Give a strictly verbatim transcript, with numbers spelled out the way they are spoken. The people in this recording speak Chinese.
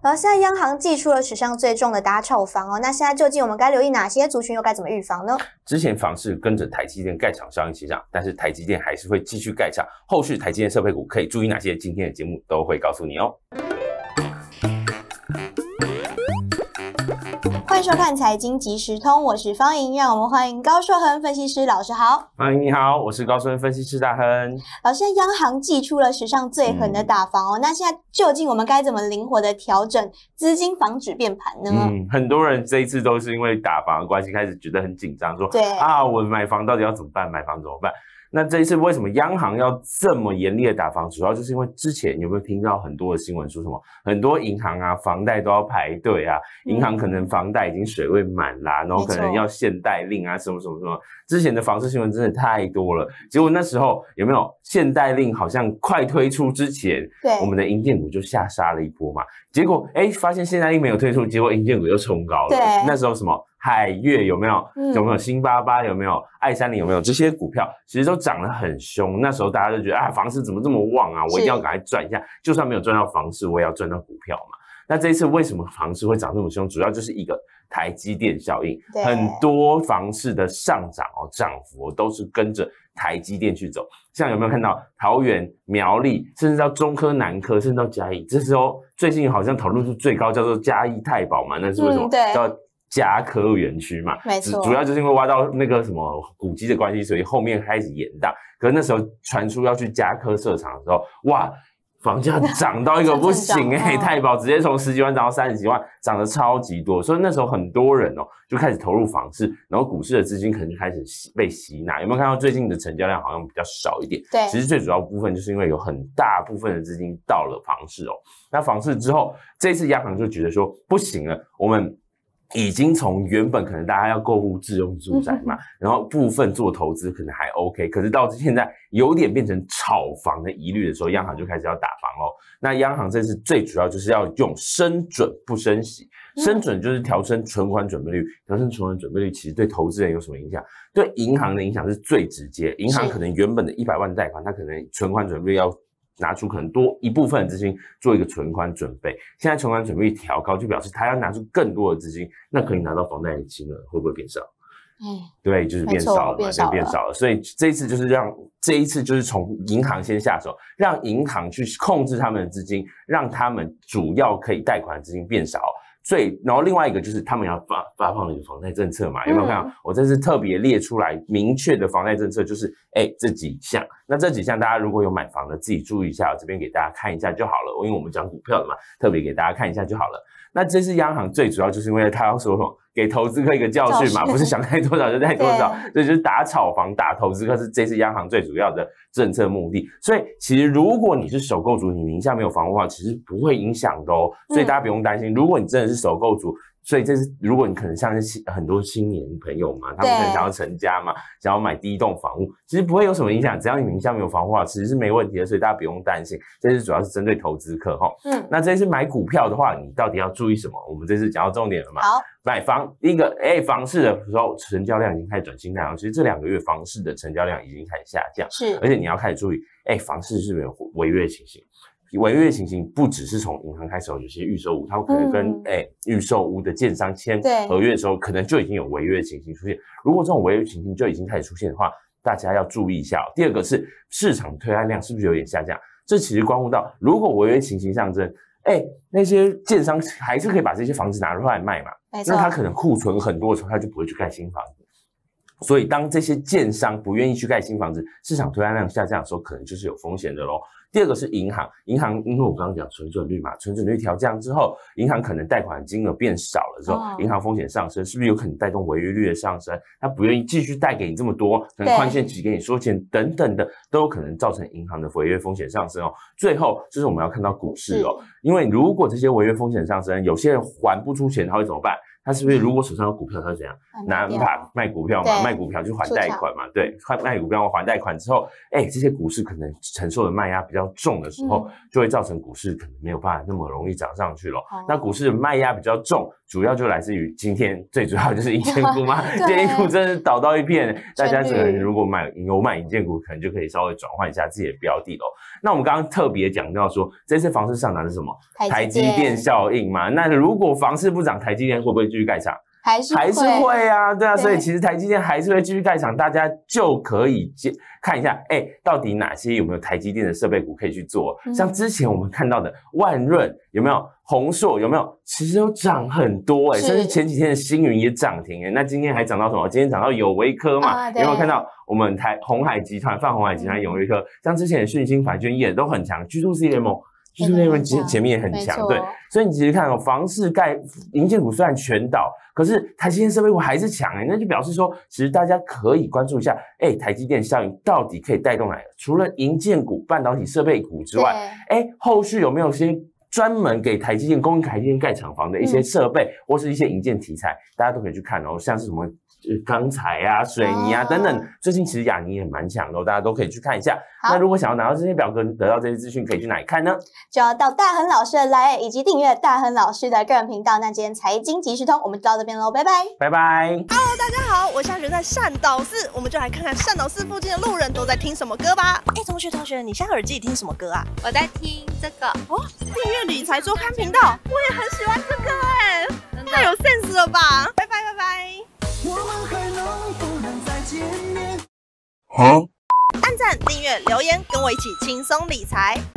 而现在央行祭出了史上最重的打炒房哦，那现在究竟我们该留意哪些族群，又该怎么预防呢？ 之前房市跟着台积电盖厂效应起涨，但是台积电还是会继续盖厂，后续台积电设备股可以注意哪些？今天的节目都会告诉你哦。 欢迎收看财经即时通，我是方莹，让我们欢迎高硕亨分析师老师好。 方莹你好，我是高硕亨分析师大亨。 老师，央行祭出了史上最狠的打房哦，嗯、那现在究竟我们该怎么灵活的调整资金，防止变盘呢？ 嗯，很多人这一次都是因为打房的关系开始觉得很紧张，说对啊，我买房到底要怎么办？买房怎么办？那这一次为什么央行要这么严厉的打房？主要就是因为之前有没有听到很多的新闻说什么，很多银行啊房贷都要排队啊，银行可能房贷已经水位满啦，然后可能要限贷令啊，什么什么什么。之前的房市新闻真的太多了，结果那时候有没有限贷令好像快推出之前， 对， 我们的银建股就下杀了一波嘛。结果哎，发现限贷令没有推出，结果银建股又冲高了。 对， 那时候什么海月有没有？嗯、有没有新八八有没有？爱三零有没有？这些股票其实都涨得很凶。那时候大家就觉得啊，房市怎么这么旺啊？我一定要赶快赚一下，就算没有赚到房市，我也要赚到股票嘛。那这一次为什么房市会涨这么凶？主要就是一个台积电效应，很多房市的上涨哦，涨幅都是跟着台积电去走。像有没有看到桃园、苗栗，甚至到中科、南科，甚至到嘉义？这时候最近好像讨论度最高，叫做嘉义太保嘛，那是为什么？ 嗯、对， 叫嘉科园区嘛， 没错， 主要就是因为挖到那个什么古迹的关系，所以后面开始延宕。可是那时候传出要去嘉科设厂的时候，哇！房价涨到一个不行哎、欸，太保直接从十几万涨到三十几万，涨得超级多，所以那时候很多人哦就开始投入房市，然后股市的资金可能就开始被吸纳。有没有看到最近的成交量好像比较少一点？ 对， 其实最主要部分就是因为有很大部分的资金到了房市哦。那房市之后，这次央行就觉得说不行了，我们已经从原本可能大家要购入自用住宅嘛，然后部分做投资可能还 OK， 可是到现在有点变成炒房的疑虑的时候，央行就开始要打房咯。那央行这次最主要就是要用升准不升息，升准就是调升存款准备率，调升存款准备率其实对投资人有什么影响？对银行的影响是最直接，银行可能原本的一百万贷款，它可能存款准备率要拿出可能多一部分的资金做一个存款准备，现在存款准备调高，就表示他要拿出更多的资金，那可以拿到房贷的金额会不会变少？嗯，对，就是变少了嘛，就变少了。所以这一次就是让这一次就是从银行先下手，让银行去控制他们的资金，让他们主要可以贷款的资金变少。所以，然后另外一个就是他们要发发放一个房贷政策嘛，有没有看到？嗯、我这次特别列出来明确的房贷政策，就是哎这几项。那这几项大家如果有买房的，自己注意一下，我这边给大家看一下就好了。因为我们讲股票的嘛，特别给大家看一下就好了。那这次央行最主要就是因为他要说什么，给投资客一个教训嘛，不是想贷多少就贷多少，所以就是打炒房、打投资客是这次央行最主要的政策目的。所以其实如果你是首购族，你名下没有房屋的话，其实不会影响的哦。所以大家不用担心，如果你真的是首购族。所以这是如果你可能像是很多青年朋友嘛，他们可能想要成家嘛，想要买第一栋房屋，其实不会有什么影响，只要你名下没有房屋的话，其实是没问题的，所以大家不用担心。这次主要是针对投资客哈。嗯，那这次买股票的话，你到底要注意什么？我们这次讲到重点了嘛。 好， 买房第一个，哎、欸，房市的时候成交量已经开始转新高了，其实这两个月房市的成交量已经开始下降， 是，而且你要开始注意，哎、欸，房市是不是有违约情形？违约情形不只是从银行开始，有些预售屋，它可能跟哎预售屋的建商签合约的时候，可能就已经有违约情形出现。如果这种违约情形就已经开始出现的话，大家要注意一下、哦。第二个是市场推案量是不是有点下降？这其实关乎到，如果违约情形上升，哎，那些建商还是可以把这些房子拿出来卖嘛？那他可能库存很多的时候，他就不会去盖新房子。所以当这些建商不愿意去盖新房子，市场推案量下降的时候，可能就是有风险的咯。第二个是银行，银行因为我刚刚讲存准率嘛，存准率调降之后，银行可能贷款金额变少了之后，哦、银行风险上升，是不是有可能带动违约率的上升？他不愿意继续贷给你这么多，可能宽限期给你收钱等等的，都有可能造成银行的违约风险上升哦。最后就是我们要看到股市哦，因为如果这些违约风险上升，有些人还不出钱，他会怎么办？ 他是不是如果手上有股票，他会怎样？拿把卖股票嘛，卖股票就还贷款嘛，对，卖股票还贷款之后，哎，这些股市可能承受的卖压比较重的时候，嗯、就会造成股市可能没有办法那么容易涨上去了。哦、那股市的卖压比较重，主要就来自于今天最主要就是银建股嘛，银建股真的倒到一片，大家可能如果买有买银建股，可能就可以稍微转换一下自己的标的咯。那我们刚刚特别讲到说，这次房市上涨是什么？台积电效应嘛。那如果房市不涨，台积电会不会继续盖厂？ 还是还是会啊，对啊，所以其实台积电还是会继续盖厂，大家就可以看一下，哎、欸，到底哪些有没有台积电的设备股可以去做？嗯、像之前我们看到的万润有没有？宏硕有没有？其实有涨很多哎、欸，甚至前几天的星云也涨停哎、欸。那今天还涨到什么？今天涨到友微科嘛，啊、有没有看到我们台鸿海集团、泛鸿海集团、友微科，像之前的讯星、反券也都很强 ，G two C 联盟。G two C 联盟前前面也很强，对，所以你其实看哦，房市盖银建股虽然全倒，可是台积电设备股还是强哎、欸，那就表示说，其实大家可以关注一下，哎、欸，台积电效应到底可以带动哪个？除了银建股、半导体设备股之外，哎、欸，后续有没有些专门给台积电供应台积电盖厂房的一些设备，嗯、或是一些营建题材，大家都可以去看哦，像是什么钢材啊、水泥啊、哦、等等。最近其实亚泥也蛮强的、哦，大家都可以去看一下。那如果想要拿到这些表格，得到这些资讯，可以去哪里看呢？ 就要到大亨老师的 LINE 以及订阅大亨老师的个人频道。那今天财经即时通我们就到这边喽，拜拜， 拜拜。 Hello， 大家好，我现在人在善导寺，我们就来看看善导寺附近的路人都在听什么歌吧。哎，同学同学，你现在耳机里听什么歌啊？ 我在听这个哦，订阅理财周刊频道，我也很喜欢这个哎，太有 sense 了吧！拜拜拜拜。我们还能不能再见面？好。按赞、订阅、留言，跟我一起轻松理财。